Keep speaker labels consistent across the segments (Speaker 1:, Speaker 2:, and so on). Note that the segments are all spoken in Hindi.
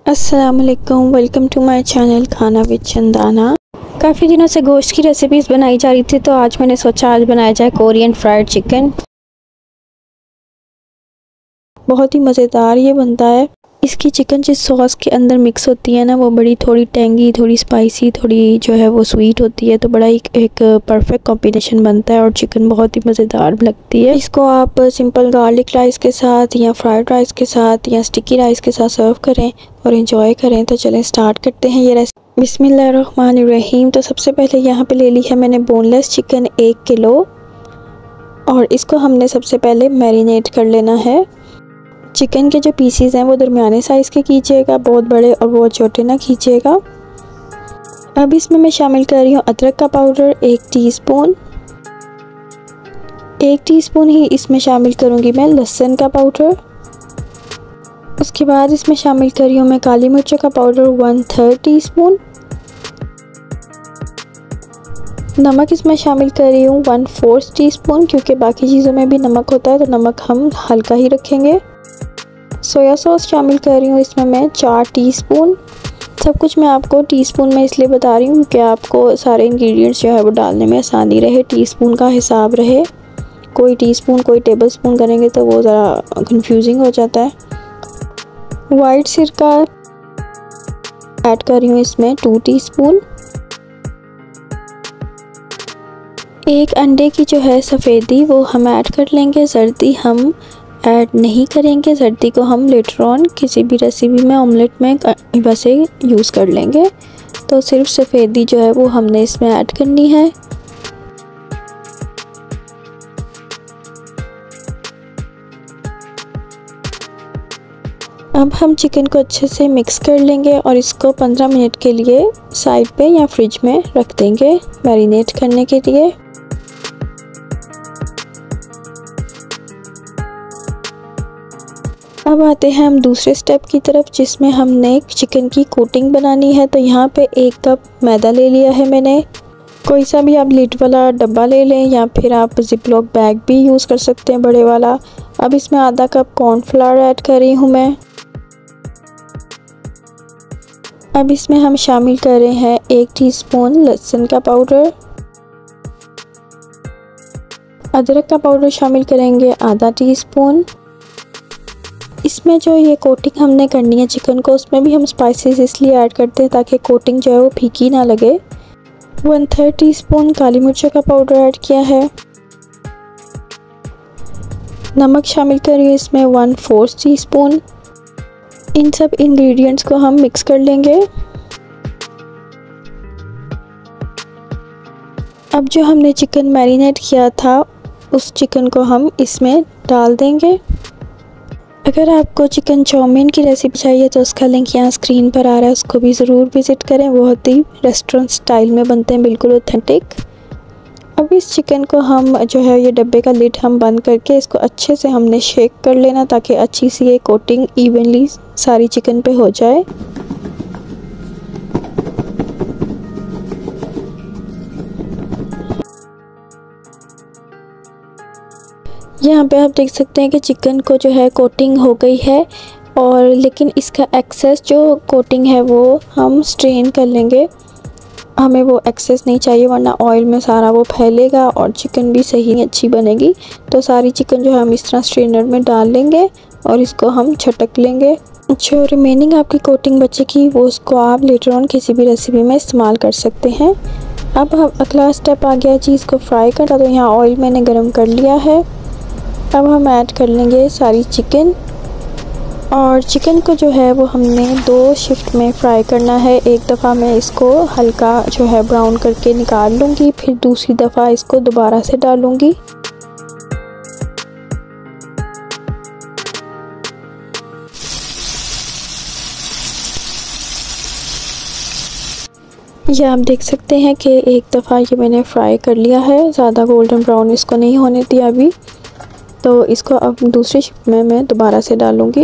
Speaker 1: अस्सलामुअलैकुम, welcome to my channel Khana with Chandana. काफ़ी दिनों से गोश्त की रेसिपीज़ बनाई जा रही थी, तो आज मैंने सोचा आज बनाया जाए कोरियन फ्राइड चिकन। बहुत ही मज़ेदार ये बनता है। इसकी चिकन जिस सॉस के अंदर मिक्स होती है ना, वो बड़ी थोड़ी टेंगी, थोड़ी स्पाइसी, थोड़ी जो है वो स्वीट होती है, तो बड़ा एक परफेक्ट कॉम्बिनेशन बनता है और चिकन बहुत ही मज़ेदार लगती है। इसको आप सिंपल गार्लिक राइस के साथ या फ्राइड राइस के साथ या स्टिकी राइस के साथ सर्व करें और एंजॉय करें। तो चलें स्टार्ट करते हैं ये रेसिपी। बिस्मिल्लाहिर्रहमानिर्रहीम। तो सबसे पहले यहाँ पे ले ली है मैंने बोनलेस चिकन 1 किलो और इसको हमने सबसे पहले मैरिनेट कर लेना है। चिकन के जो पीसीज हैं वो दरमियाने साइज़ के कीजिएगा, बहुत बड़े और बहुत छोटे ना कीजिएगा। अब इसमें मैं शामिल कर रही हूँ अदरक का पाउडर 1 टीस्पून। 1 टीस्पून ही इसमें शामिल करूँगी मैं लहसुन का पाउडर। उसके बाद इसमें शामिल कर रही हूँ मैं काली मिर्चों का पाउडर 1/3 टीस्पून। नमक इसमें शामिल कर रही हूँ 1/4 टीस्पून, क्योंकि बाकी चीज़ों में भी नमक होता है तो नमक हम हल्का ही रखेंगे। सोया सॉस शामिल कर रही हूँ इसमें मैं 4 टीस्पून। सब कुछ मैं आपको टीस्पून में इसलिए बता रही हूँ कि आपको सारे इंग्रेडिएंट्स जो है वो डालने में आसानी रहे, टीस्पून का हिसाब रहे। कोई टीस्पून कोई टेबल स्पून करेंगे तो वो ज़रा कंफ्यूजिंग हो जाता है। वाइट सिरका ऐड कर रही हूँ इसमें 2 टीस्पून। एक अंडे की जो है सफ़ेदी वो हम ऐड कर लेंगे, जर्दी हम ऐड नहीं करेंगे। जर्दी को हम लेटर ऑन किसी भी रेसिपी में ऑमलेट में वैसे यूज़ कर लेंगे। तो सिर्फ सफ़ेदी जो है वो हमने इसमें ऐड करनी है। अब हम चिकन को अच्छे से मिक्स कर लेंगे और इसको 15 मिनट के लिए साइड पे या फ्रिज में रख देंगे मैरिनेट करने के लिए। अब आते हैं हम दूसरे स्टेप की तरफ, जिसमें हमने चिकन की कोटिंग बनानी है। तो यहाँ पे 1 कप मैदा ले लिया है मैंने। कोई सा भी आप लिड वाला डब्बा ले लें या फिर आप जिपलॉक बैग भी यूज़ कर सकते हैं, बड़े वाला। अब इसमें आधा कप कॉर्नफ्लावर ऐड कर रही हूँ मैं। अब इसमें हम शामिल कर रहे हैं 1 टीस्पून लहसुन का पाउडर। अदरक का पाउडर शामिल करेंगे आधा टीस्पून। इसमें जो ये कोटिंग हमने करनी है चिकन को, उसमें भी हम स्पाइसेस इसलिए ऐड करते हैं ताकि कोटिंग जो है वो फीकी ना लगे। 1/3 टीस्पून काली मिर्चों का पाउडर ऐड किया है। नमक शामिल करिए इसमें 1/4 टीस्पून। इन सब इंग्रेडिएंट्स को हम मिक्स कर लेंगे। अब जो हमने चिकन मैरिनेट किया था उस चिकन को हम इसमें डाल देंगे। अगर आपको चिकन चाउमीन की रेसिपी चाहिए तो उसका लिंक यहाँ स्क्रीन पर आ रहा है, उसको भी ज़रूर विज़िट करें। बहुत ही रेस्टोरेंट स्टाइल में बनते हैं, बिल्कुल ऑथेंटिक। अब इस चिकन को हम जो है ये डब्बे का लिड हम बंद करके इसको अच्छे से हमने शेक कर लेना, ताकि अच्छी सी ये कोटिंग इवनली सारी चिकन पे हो जाए। यहाँ पे आप देख सकते हैं कि चिकन को जो है कोटिंग हो गई है, और लेकिन इसका एक्सेस जो कोटिंग है वो हम स्ट्रेन कर लेंगे। हमें वो एक्सेस नहीं चाहिए, वरना ऑयल में सारा वो फैलेगा और चिकन भी सही अच्छी बनेगी। तो सारी चिकन जो है हम इस तरह स्ट्रेनर में डाल लेंगे और इसको हम छटक लेंगे। जो रिमेनिंग आपकी कोटिंग बचेगी वो उसको आप लेटर ऑन किसी भी रेसिपी में इस्तेमाल कर सकते हैं। अब हम अगला स्टेप आ गया चीज़ को फ्राई करना। तो यहाँ ऑयल मैंने गर्म कर लिया है। अब हम ऐड कर लेंगे सारी चिकन, और चिकन को जो है वो हमने 2 शिफ्ट में फ्राई करना है। एक दफ़ा मैं इसको हल्का जो है ब्राउन करके निकाल लूँगी, फिर दूसरी दफ़ा इसको दोबारा से डालूँगी। ये आप देख सकते हैं कि एक दफ़ा ये मैंने फ्राई कर लिया है, ज़्यादा गोल्डन ब्राउन इसको नहीं होने दिया अभी। तो इसको अब दूसरी शिफ्ट में मैं दोबारा से डालूँगी।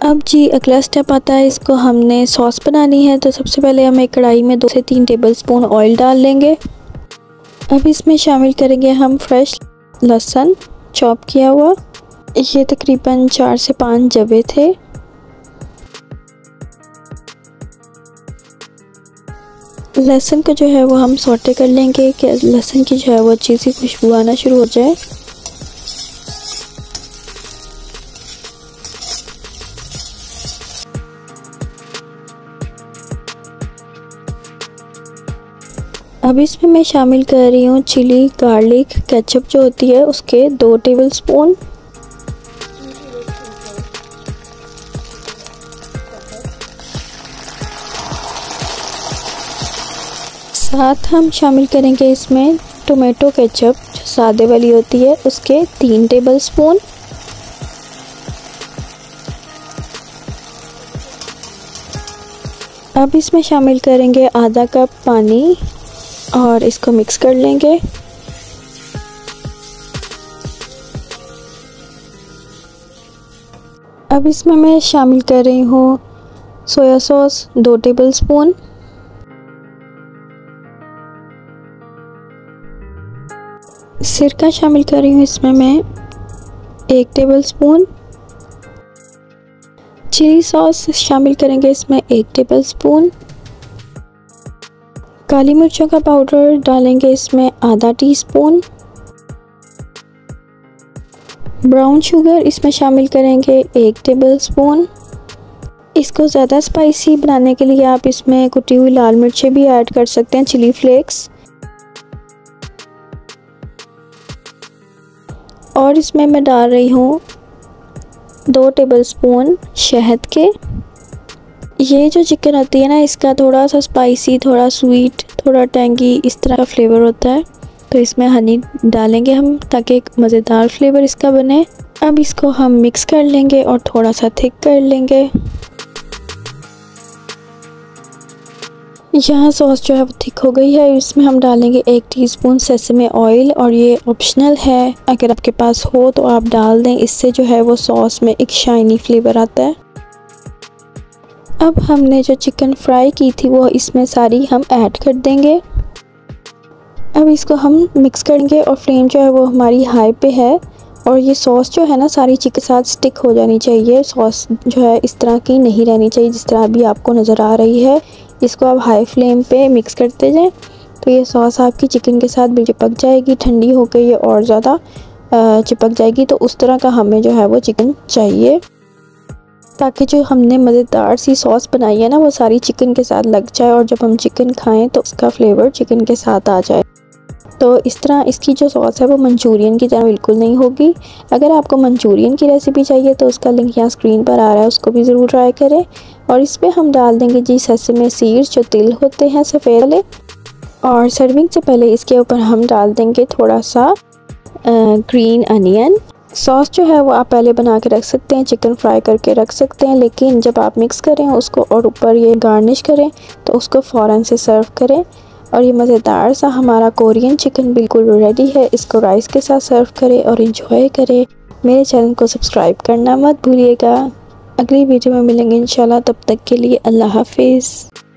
Speaker 1: अब जी अगला स्टेप आता है, इसको हमने सॉस बनानी है। तो सबसे पहले हम एक कढ़ाई में 2 से 3 टेबलस्पून ऑयल डाल लेंगे। अब इसमें शामिल करेंगे हम फ्रेश लहसुन चॉप किया हुआ। ये तकरीबन 4 से 5 जवे थे। लहसुन को जो है वो हम सौटे कर लेंगे कि लहसुन की जो है वो अच्छी सी खुशबू आना शुरू हो जाए। अब इसमें मैं शामिल कर रही हूँ चिली गार्लिक केचप जो होती है उसके 2 टेबलस्पून। साथ हम शामिल करेंगे इसमें टोमेटो केचप जो सादे वाली होती है उसके 3 टेबलस्पून। अब इसमें शामिल करेंगे आधा कप पानी और इसको मिक्स कर लेंगे। अब इसमें मैं शामिल कर रही हूँ सोया सॉस 2 टेबलस्पून। सिरका शामिल कर रही हूँ इसमें मैं 1 टेबलस्पून। चिली सॉस शामिल करेंगे इसमें 1 टेबलस्पून। काली मिर्चों का पाउडर डालेंगे इसमें आधा टीस्पून। ब्राउन शुगर इसमें शामिल करेंगे 1 टेबलस्पून। इसको ज़्यादा स्पाइसी बनाने के लिए आप इसमें कुटी हुई लाल मिर्चें भी ऐड कर सकते हैं, चिली फ्लेक्स। और इसमें मैं डाल रही हूँ 2 टेबलस्पून शहद के। ये जो चिकन होती है ना, इसका थोड़ा सा स्पाइसी, थोड़ा स्वीट, थोड़ा टैंगी इस तरह का फ्लेवर होता है। तो इसमें हनी डालेंगे हम ताकि एक मज़ेदार फ्लेवर इसका बने। अब इसको हम मिक्स कर लेंगे और थोड़ा सा थिक कर लेंगे। यहाँ सॉस जो है वो थिक हो गई है। इसमें हम डालेंगे 1 टीस्पून सेसमे ऑयल और ये ऑप्शनल है, अगर आपके पास हो तो आप डाल दें। इससे जो है वो सॉस में एक शाइनी फ्लेवर आता है। अब हमने जो चिकन फ्राई की थी वो इसमें सारी हम ऐड कर देंगे। अब इसको हम मिक्स करेंगे और फ्लेम जो है वो हमारी हाई पे है। और ये सॉस जो है ना सारी चिकन के साथ स्टिक हो जानी चाहिए। सॉस जो है इस तरह की नहीं रहनी चाहिए जिस तरह अभी आपको नज़र आ रही है। इसको आप हाई फ्लेम पे मिक्स करते जाएं तो ये सॉस आपकी चिकन के साथ भी चिपक जाएगी। ठंडी होकर ये और ज़्यादा चिपक जाएगी। तो उस तरह का हमें जो है वो चिकन चाहिए ताकि जो हमने मज़ेदार सी सॉस बनाई है ना वो सारी चिकन के साथ लग जाए और जब हम चिकन खाएं तो उसका फ्लेवर चिकन के साथ आ जाए। तो इस तरह इसकी जो सॉस है वो मंचूरियन की तरह बिल्कुल नहीं होगी। अगर आपको मंचूरियन की रेसिपी चाहिए तो उसका लिंक यहाँ स्क्रीन पर आ रहा है, उसको भी ज़रूर ट्राई करें। और इस पर हम डाल देंगे जी सेसमे सीड्स जो तिल होते हैं सफ़ेद वाले। और सर्विंग से पहले इसके ऊपर हम डाल देंगे थोड़ा सा ग्रीन अनियन। सॉस जो है वो आप पहले बना के रख सकते हैं, चिकन फ्राई करके रख सकते हैं, लेकिन जब आप मिक्स करें उसको और ऊपर ये गार्निश करें तो उसको फ़ौरन से सर्व करें। और ये मज़ेदार सा हमारा कोरियन चिकन बिल्कुल रेडी है। इसको राइस के साथ सर्व करें और इन्जॉय करें। मेरे चैनल को सब्सक्राइब करना मत भूलिएगा। अगली वीडियो में मिलेंगे इंशाल्लाह, तब तक के लिए अल्लाह हाफिज़।